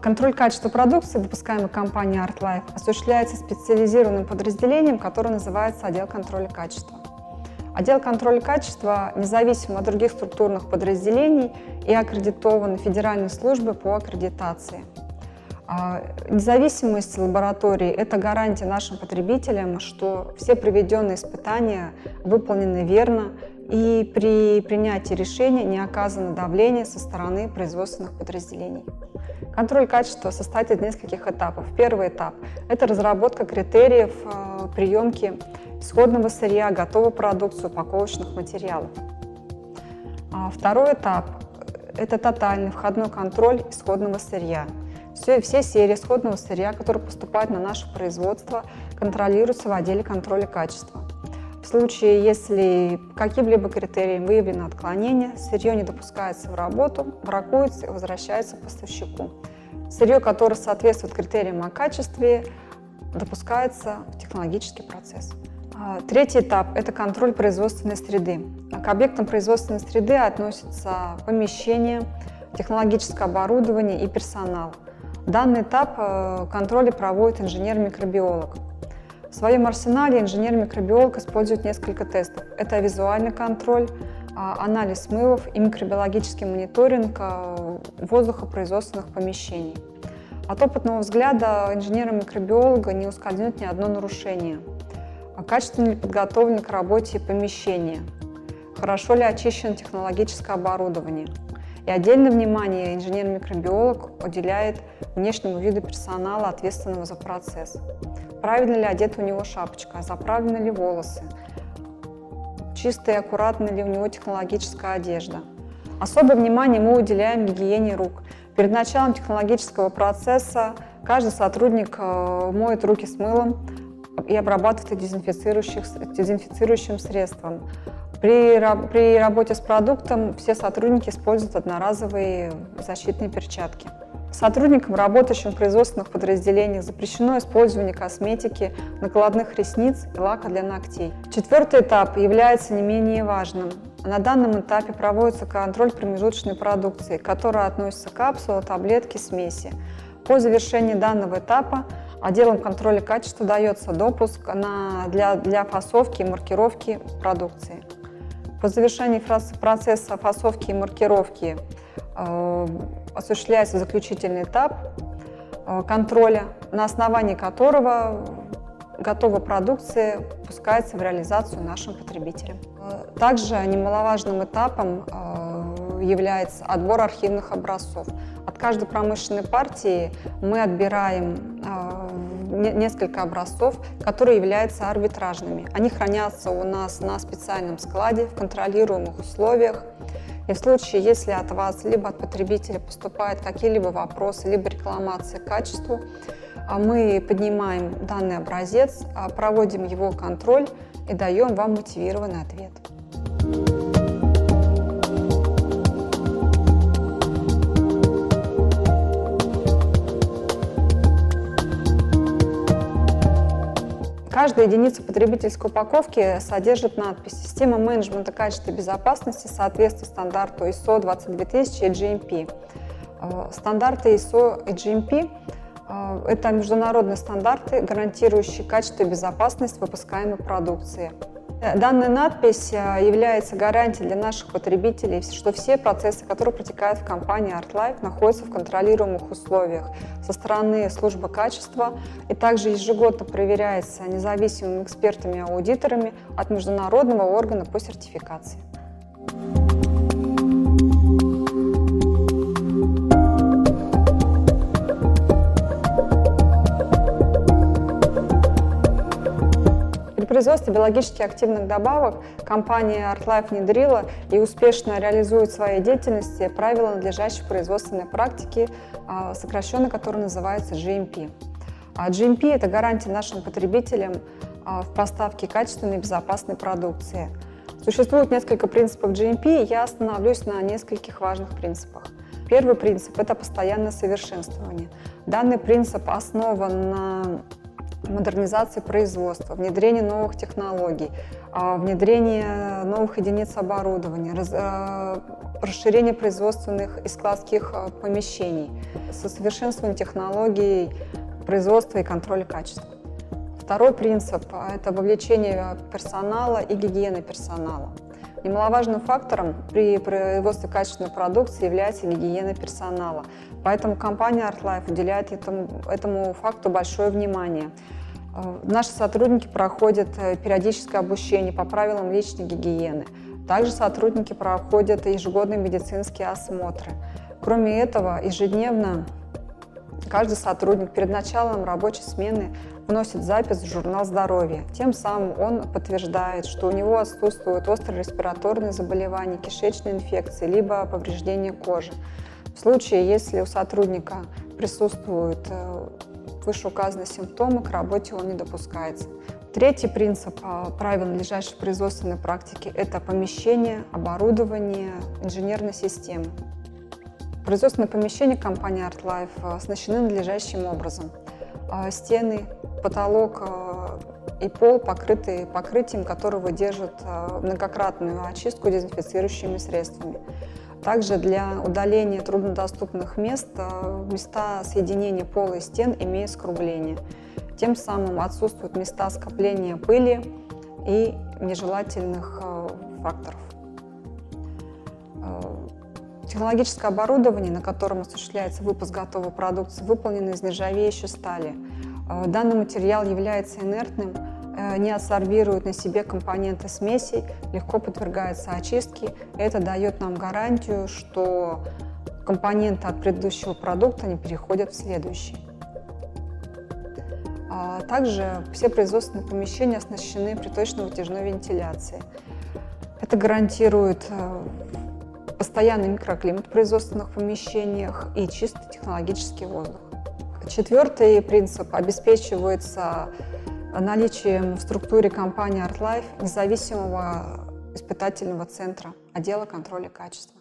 Контроль качества продукции, выпускаемой компанией ArtLife, осуществляется специализированным подразделением, которое называется отдел контроля качества. Отдел контроля качества независим от других структурных подразделений и аккредитован Федеральной службой по аккредитации. Независимость лаборатории – это гарантия нашим потребителям, что все проведенные испытания выполнены верно, и при принятии решения не оказано давление со стороны производственных подразделений. Контроль качества состоит из нескольких этапов. Первый этап – это разработка критериев приемки исходного сырья, готовой продукции, упаковочных материалов. Второй этап – это тотальный входной контроль исходного сырья. Все серии исходного сырья, которые поступают на наше производство, контролируются в отделе контроля качества. В случае, если каким-либо критерием выявлено отклонение, сырье не допускается в работу, бракуется и возвращается поставщику. Сырье, которое соответствует критериям о качестве, допускается в технологический процесс. Третий этап – это контроль производственной среды. К объектам производственной среды относятся помещения, технологическое оборудование и персонал. Данный этап контроля проводит инженер-микробиолог. В своем арсенале инженер-микробиолог использует несколько тестов. Это визуальный контроль, анализ смывов и микробиологический мониторинг воздуха производственных помещений. От опытного взгляда инженера-микробиолога не ускользнет ни одно нарушение. Качественно ли подготовлено к работе помещение? Хорошо ли очищено технологическое оборудование? И отдельное внимание инженер-микробиолог уделяет внешнему виду персонала, ответственного за процесс. Правильно ли одета у него шапочка, заправлены ли волосы, чистая и аккуратна ли у него технологическая одежда. Особое внимание мы уделяем гигиене рук. Перед началом технологического процесса каждый сотрудник моет руки с мылом и обрабатывает их дезинфицирующим средством. При работе с продуктом все сотрудники используют одноразовые защитные перчатки. Сотрудникам, работающим в производственных подразделениях, запрещено использование косметики, накладных ресниц и лака для ногтей. Четвертый этап является не менее важным. На данном этапе проводится контроль промежуточной продукции, к которой относятся капсулы, таблетки, смеси. По завершении данного этапа отделом контроля качества дается допуск для фасовки и маркировки продукции. По завершении процесса фасовки и маркировки осуществляется заключительный этап контроля, на основании которого готовая продукция пускается в реализацию нашим потребителям. Также немаловажным этапом является отбор архивных образцов. От каждой промышленной партии мы отбираем несколько образцов, которые являются арбитражными. Они хранятся у нас на специальном складе в контролируемых условиях. И в случае, если от вас либо от потребителя поступают какие-либо вопросы, либо рекламации к качеству, мы поднимаем данный образец, проводим его контроль и даем вам мотивированный ответ. Каждая единица потребительской упаковки содержит надпись «Система менеджмента качества и безопасности соответствует стандарту ISO 22000 и GMP». Стандарты ISO и GMP – это международные стандарты, гарантирующие качество и безопасность выпускаемой продукции. Данная надпись является гарантией для наших потребителей, что все процессы, которые протекают в компании ArtLife, находятся в контролируемых условиях со стороны службы качества и также ежегодно проверяется независимыми экспертами и аудиторами от международного органа по сертификации. При производстве биологически активных добавок компания ArtLife внедрила и успешно реализует в своей деятельности правила надлежащей производственной практики, сокращенно которая называется GMP. GMP – это гарантия нашим потребителям в поставке качественной и безопасной продукции. Существует несколько принципов GMP, и я остановлюсь на нескольких важных принципах. Первый принцип – это постоянное совершенствование. Данный принцип основан на модернизации производства, внедрение новых технологий, внедрение новых единиц оборудования, расширение производственных и складских помещений, совершенствование технологий производства и контроля качества. Второй принцип – это вовлечение персонала и гигиена персонала. Немаловажным фактором при производстве качественной продукции является гигиена персонала. Поэтому компания ArtLife уделяет этому факту большое внимание. Наши сотрудники проходят периодическое обучение по правилам личной гигиены. Также сотрудники проходят ежегодные медицинские осмотры. Кроме этого, ежедневно каждый сотрудник перед началом рабочей смены вносит запись в журнал здоровья. Тем самым он подтверждает, что у него отсутствуют острые респираторные заболевания, кишечные инфекции, либо повреждения кожи. В случае, если у сотрудника присутствуют вышеуказанные симптомы, к работе он не допускается. Третий принцип правил надлежащей производственной практики – это помещение, оборудование, инженерной системы. Производственные помещения компании ArtLife оснащены надлежащим образом. Стены, потолок и пол покрыты покрытием, которое выдержит многократную очистку дезинфицирующими средствами. Также для удаления труднодоступных мест места соединения пола и стен имеют скругление. Тем самым отсутствуют места скопления пыли и нежелательных факторов. Технологическое оборудование, на котором осуществляется выпуск готовой продукции, выполнено из нержавеющей стали. Данный материал является инертным, не адсорбирует на себе компоненты смесей, легко подвергается очистке. Это дает нам гарантию, что компоненты от предыдущего продукта не переходят в следующий. Также все производственные помещения оснащены приточно-вытяжной вентиляцией. Это гарантирует постоянный микроклимат в производственных помещениях и чистый технологический воздух. Четвертый принцип обеспечивается наличием в структуре компании ArtLife независимого испытательного центра отдела контроля качества.